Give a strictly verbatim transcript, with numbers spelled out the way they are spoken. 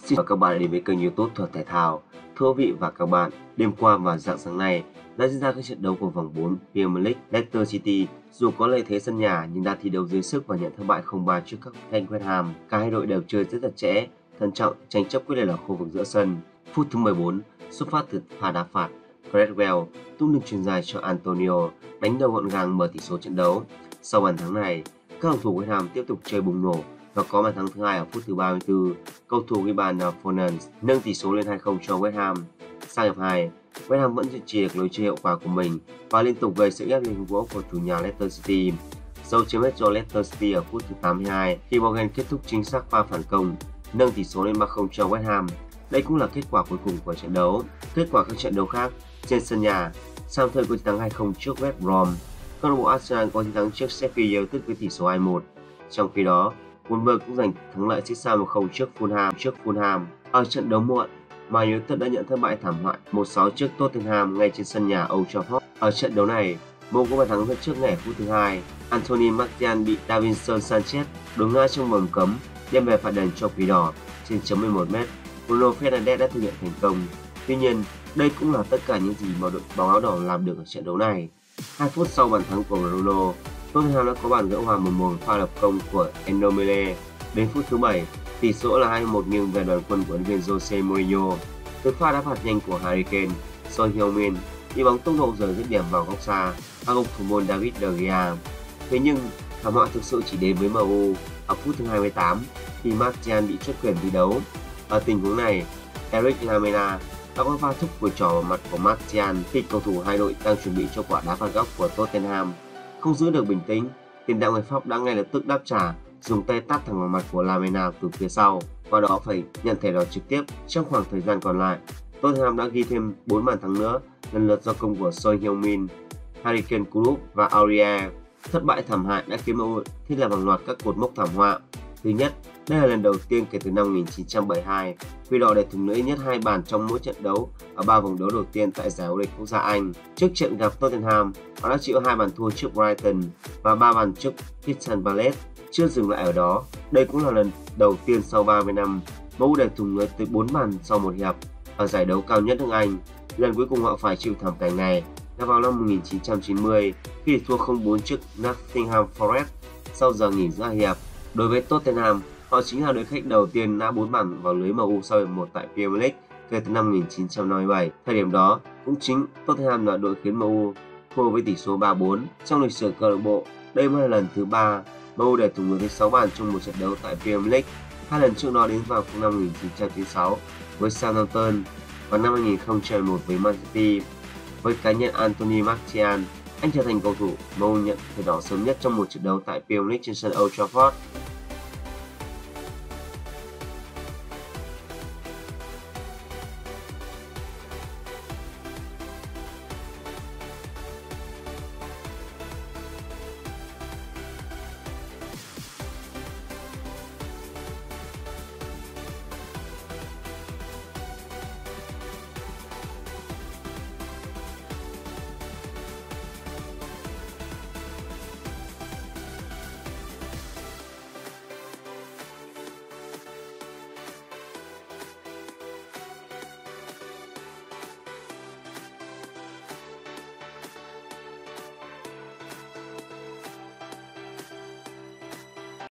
Xin chào các bạn đến với kênh YouTube Thuật Thể Thao. Thưa quý vị và các bạn, đêm qua và rạng sáng nay đã diễn ra các trận đấu của vòng bốn Premier League. Leicester City dù có lợi thế sân nhà nhưng đã thi đấu dưới sức và nhận thất bại không ba trước các thanh West Ham. Cả hai đội đều chơi rất chặt chẽ, thận trọng, tranh chấp quyết liệt ở khu vực giữa sân. Phút thứ mười bốn, xuất phát từ pha đá phạt, Creswell tung đường chuyền dài cho Antonio đánh đầu gọn gàng mở tỷ số trận đấu. Sau bàn thắng này, các cầu thủ West Ham tiếp tục chơi bùng nổ và có bàn thắng thứ hai ở phút thứ ba mươi tư. Cầu thủ ghi bàn là Fornals nâng tỷ số lên hai không cho West Ham. Sang hiệp hai, West Ham vẫn duy trì được lối chơi hiệu quả của mình và liên tục gây sức ép lên gỗ của chủ nhà Leicester City. Dấu chấm hết cho Leicester City ở phút thứ tám mươi hai khi Morgan kết thúc chính xác pha phản công, nâng tỷ số lên ba không cho West Ham. Đây cũng là kết quả cuối cùng của trận đấu. Kết quả các trận đấu khác trên sân nhà, Southampton có chiến thắng hai không trước West Brom. Câu lạc bộ Arsenal có chiến thắng trước Sheffield United với tỷ số hai một. Trong khi đó, Wolves cũng giành thắng lợi xích sao một không trước Fulham. Trước Fulham ở trận đấu muộn, Man United đã nhận thất bại thảm họa một sáu trước Tottenham ngay trên sân nhà Old Trafford. Ở trận đấu này, Mo có bàn thắng dẫn trước ngay phút thứ hai. Anthony Martial bị Davinson Sanchez đổ ngã trong vòng cấm, đem về phạt đền cho Quỷ Đỏ trên chấm mười một mét. Bruno Fernandes đã thực hiện thành công. Tuy nhiên, đây cũng là tất cả những gì mà đội bóng áo đỏ làm được ở trận đấu này. Hai phút sau bàn thắng của Bruno, Tottenham đã có bàn gỡ hòa một một pha lập công của Ndombele. Đến phút thứ bảy, tỷ số là hai một nghiêng về đoàn quân của huấn luyện viên Jose Mourinho. Từ pha đá phạt nhanh của Harry Kane, Son Heung-min đi bóng tốc độ rời dứt điểm vào góc xa, các góc thủ môn David De Gea. Thế nhưng thảm họa thực sự chỉ đến với em u ở phút thứ hai mươi tám khi Martial bị truất quyền thi đấu. Ở tình huống này, Eric Lamela đã có pha thúc cùi trỏ vào mặt của Martial khi cầu thủ hai đội đang chuẩn bị cho quả đá phạt góc của Tottenham. Không giữ được bình tĩnh, tiền đạo người Pháp đã ngay lập tức đáp trả, dùng tay tát thẳng vào mặt của Lamela từ phía sau, qua đó phải nhận thẻ đỏ trực tiếp. Trong khoảng thời gian còn lại, Tottenham đã ghi thêm bốn bàn thắng nữa, lần lượt do công của Son Heung-min, Harry Kane cú đúp và Aurier. Thất bại thảm hại đã khiến em u thiết lập hàng loạt các cột mốc thảm họa. Thứ nhất, đây là lần đầu tiên kể từ năm một nghìn chín trăm bảy mươi hai, Quỷ Đỏ để thủng lưới nhất hai bàn trong mỗi trận đấu ở ba vòng đấu đầu tiên tại giải vô địch quốc gia Anh. Trước trận gặp Tottenham, họ đã chịu hai bàn thua trước Brighton và ba bàn trước Crystal Palace. Chưa dừng lại ở đó, đây cũng là lần đầu tiên sau ba mươi năm em u để thủng lưới tới bốn bàn sau một hiệp ở giải đấu cao nhất nước Anh. Lần cuối cùng họ phải chịu thảm cảnh này là vào năm một nghìn chín trăm chín mươi khi thua không bốn trước Nottingham Forest sau giờ nghỉ giữa hiệp. Đối với Tottenham, họ chính là đội khách đầu tiên nã bốn bàn vào lưới em u sau hiệp một tại Premier League kể từ năm một nghìn chín trăm năm mươi bảy. Thời điểm đó, cũng chính Tottenham là đội khiến em u thua với tỷ số ba bốn. Trong lịch sử câu lạc bộ, đây mới là lần thứ ba em u để thủng lưới tới sáu bàn trong một trận đấu tại Premier League. Hai lần trước đó đến vào năm một nghìn chín trăm chín mươi sáu với Southampton và năm hai nghìn không trăm mười một với Man City. Với cá nhân Anthony Martial, anh trở thành cầu thủ em u nhận thẻ đỏ sớm nhất trong một trận đấu tại Premier League trên sân Old Trafford.